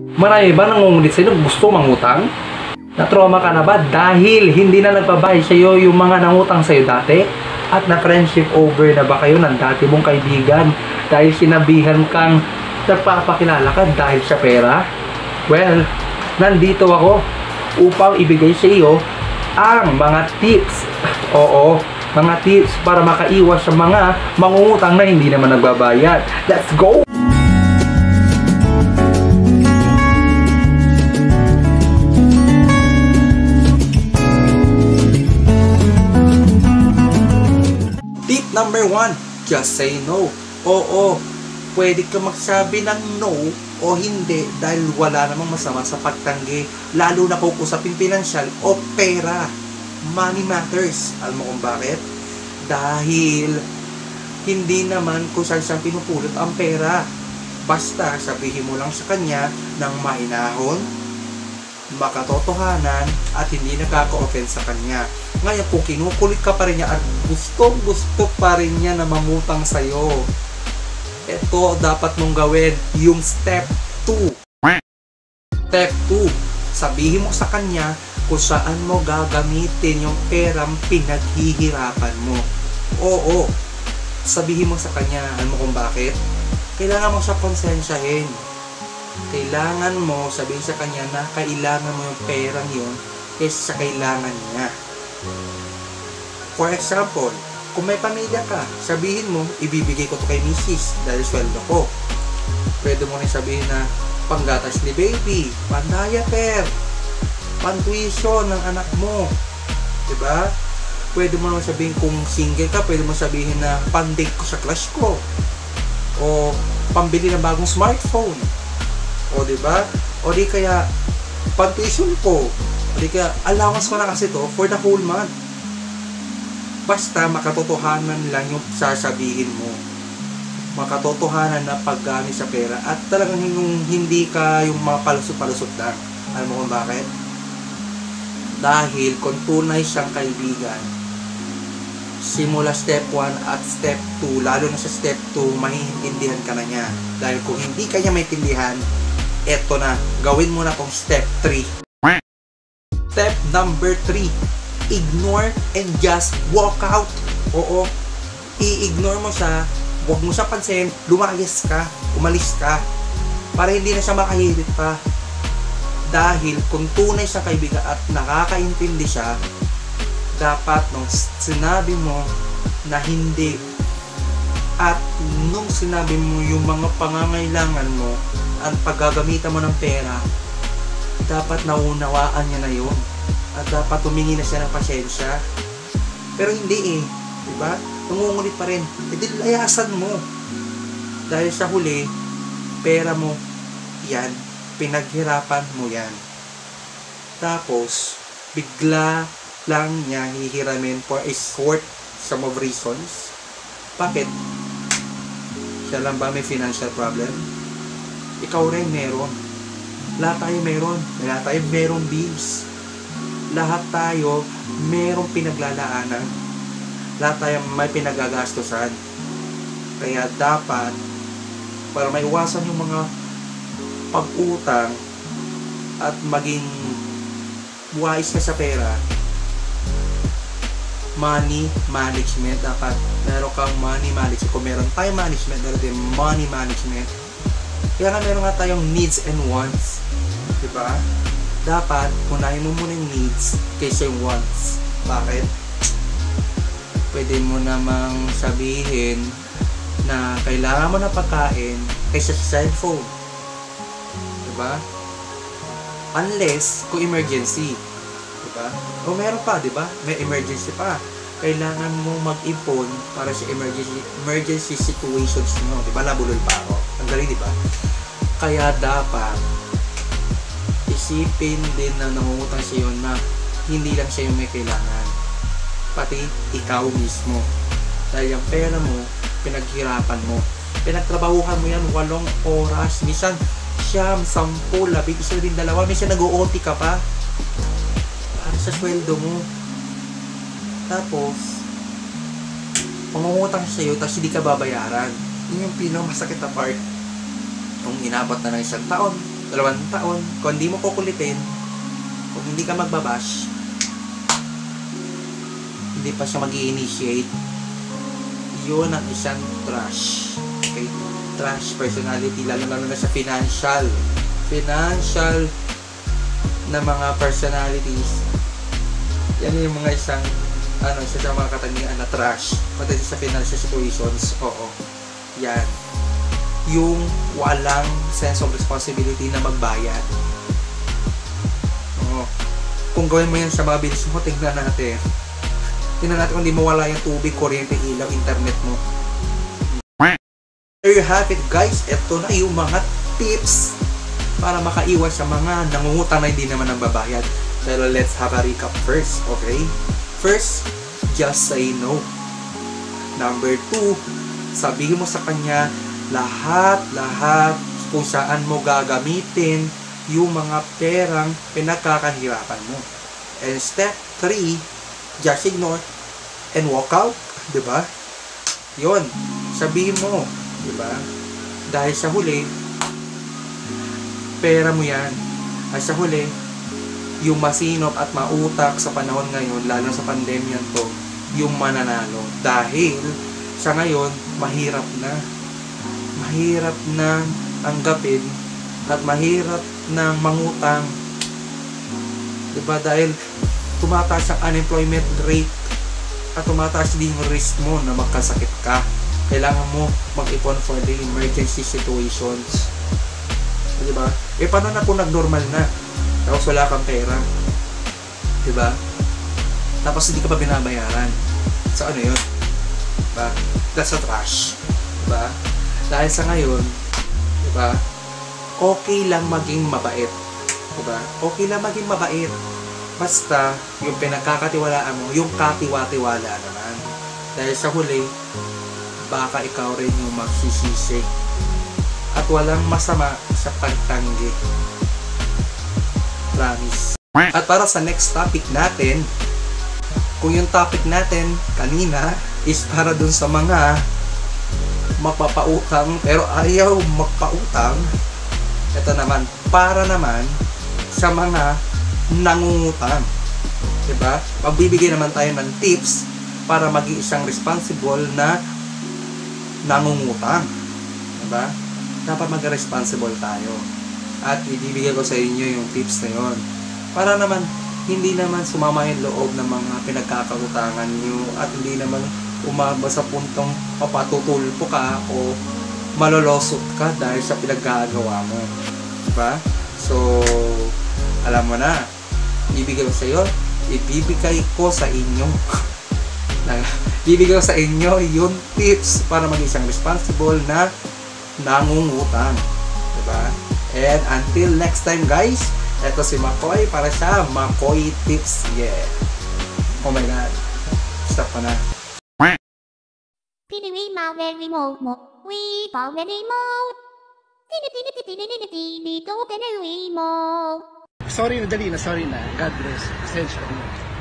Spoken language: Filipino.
Marami ba nangungulit sa'yo gusto mangutang? Na-trauma ka na ba dahil hindi na nagbabayad sa'yo yung mga nangutang sa'yo dati? At na-friendship over na ba kayo ng dati mong kaibigan dahil sinabihan kang nagpapakilala ka dahil sa pera? Well, nandito ako upang ibigay sa iyo ang mga tips. Oo, mga tips para makaiwas sa mga mangungutang na hindi naman nagbabayad. Let's go! Tip number 1, just say no. Oo, pwede ka magsabi ng no o hindi dahil wala namang masama sa pagtanggi, lalo na kung usaping pinansyal o pera. Money matters. Alam mo kung bakit? Dahil hindi naman kung saan siyang pinupulot ang pera. Basta sabihin mo lang sa kanya ng mahinahon, makatotohanan at hindi nakaka-offense sa kanya. Ngayon kung kinukulit ka pa rin niya at gusto pa rin niya na mamutang sa'yo, ito dapat mong gawin, yung step 2. Step 2, sabihin mo sa kanya kung saan mo gagamitin yung perang pinaghihirapan mo. Oo, sabihin mo sa kanya, alam mo kung bakit? Kailangan mo siya konsensyahin. Kailangan mo sabihin sa kanya na kailangan mo yung perang yun kaysa sa kailangan niya. For example, kung may pamilya ka, sabihin mo, ibibigay ko to kay misis dahil sweldo ko. Pwede mo rin sabihin na panggatas ni baby, pan-diaper, pan-tuition ng anak mo. Diba? Pwede mo naman sabihin kung single ka, pwede mo sabihin na pan-date ko sa crush ko. O pambili ng bagong smartphone. O diba? O di kaya pan-tuition ko. O di kaya allowance ko na kasi to for the whole month. Basta makatotohanan lang yung sasabihin mo. Makatotohanan na paggamit sa pera at talagang hindi ka yung mga palusot-palusot lang. Alam mo kung bakit? Dahil kung tunay siyang kaibigan, simula step 1 at step 2, lalo na sa step 2, maiintindihan ka na niya. Dahil kung hindi ka niya maintindihan, eto na, gawin mo na tong step 3. Step number 3, ignore and just walk out. Oo, i-ignore mo siya, huwag mo siya pansin, lumayas ka, umalis ka, para hindi na siya makahirit pa. Dahil kung tunay sa kaibigan at nakakaintindi siya, dapat nung sinabi mo na hindi at nung sinabi mo yung mga pangangailangan mo at paggagamitan mo ng pera, dapat naunawaan niya na yun. At dapat humingi na siya ng pasensya. Pero hindi diba? Nangungulit pa rin. E di layasan mo. Dahil sa huli, pera mo, yan. Pinaghirapan mo yan. Tapos, bigla lang niya hihiramin for a short some of reasons. Bakit? Siya lang ba may financial problem? Ikaw rin meron. Lahat tayo meron. Lahat tayo meron bills. Lahat tayo merong pinaglalaanan. Lahat tayo may pinagagastusan. Kaya dapat, para maiwasan yung mga pag-utang at maging wise ka sa pera, money management. Dapat meron kang money management. Kung meron tayong management, meron din money management. Kaya nga meron nga tayong needs and wants. Diba? Dapat, unahin mo muna yung needs kaysa yung wants. Bakit? Pwede mo namang sabihin na kailangan mo na pagkain kaysa sa cellphone. Diba? Unless, kung emergency. Diba? O meron pa, diba? May emergency pa. Kailangan mo mag-ipon para sa emergency situations mo. Diba? Nabulol pa ako. Ang galing, diba? Kaya dapat, isipin din na nangungutang siya yun na hindi lang siya yung may kailangan, pati ikaw mismo. Dahil yung pera mo, pinaghirapan mo, pinagtrabahuhan mo yan 8 oras, minsan 9, 10, 12, minsan nag-OT ka pa para sa sweldo mo. Tapos mangungutang siya yun tapos hindi ka babayaran. Yun yung pinakamasakit na part. Kung inabot na ng 1 taon, 2 taon, kung hindi mo kukulitin, kung hindi ka magbabash, hindi pa siya mag-i-initiate, yun ang isang trash. Okay? Trash personality, lalo na sa financial na mga personalities. Yan yung mga isang isa sa mga katangian na trash pati sa financial situations. Oo, yan yung walang sense of responsibility na magbayad. Oo. Kung gawin mo yan sa mga bilis mo, tingnan natin kung di mawala yung tubig, kuryente, ilaw, internet mo. There you have it guys. Ito na yung mga tips para makaiwas sa mga nangungutang na hindi naman nagbabayad. Pero let's have a recap first, okay? First, just say no. Number 2, sabihin mo sa kanya lahat kung saan mo gagamitin yung mga perang pinagkakahirapan mo. And step 3, just ignore and walk out, 'di ba? 'Yon, sabihin mo, 'di ba? Dahil sa huli, pera mo 'yan. At sa huli, yung masinop at mautak sa panahon ngayon, lalo sa pandemya to, yung mananalo. Dahil sa ngayon, mahirap na tanggapin at mahirap na mangutang. Diba? Dahil tumataas ang unemployment rate at tumataas din yung risk mo na magkasakit ka. Kailangan mo mag-ipon for the emergency situations. Diba? Paano na kung nag-normal na? Tapos wala kang pera. Diba? Tapos hindi ka pa binabayaran. So ano yun? Diba? That's a trash. Diba? Dahil sa ngayon, diba? Okay lang maging mabait. Diba? Okay lang maging mabait. Basta, yung pinagkakatiwalaan mo, yung katiwa-tiwala naman. Dahil sa huli, baka ikaw rin yung magsisisi. At walang masama sa pagtanggi. Promise. At para sa next topic natin, kung yung topic natin kanina is para dun sa mga mapapautang pero ayaw magpautang, ito naman, para naman sa mga nangungutang. Diba? Magbibigay naman tayo ng tips para maging isang responsible na nangungutang. Diba? Dapat mag-responsible tayo. At ibibigay ko sa inyo yung tips na yon para naman hindi naman sumama yung loob ng mga pinagkakautangan nyo at hindi naman umaba sa puntong papatutulpo ka o malolosot ka dahil sa pinaggagawa mo. Diba? So, alam mo na, ibibigay ko sa iyo, ibibigay ko sa inyo bibigay ko sa inyo yung tips para maging isang responsible na nangungutang. Diba? And until next time guys, eto si Makoy para sa Makoy Tips. Yeah. Oh my God. Stop ko na. Piniwi very mo mo. We very mo. Tini mo. Sorry na, dali na, sorry na. God bless. Pasensya na.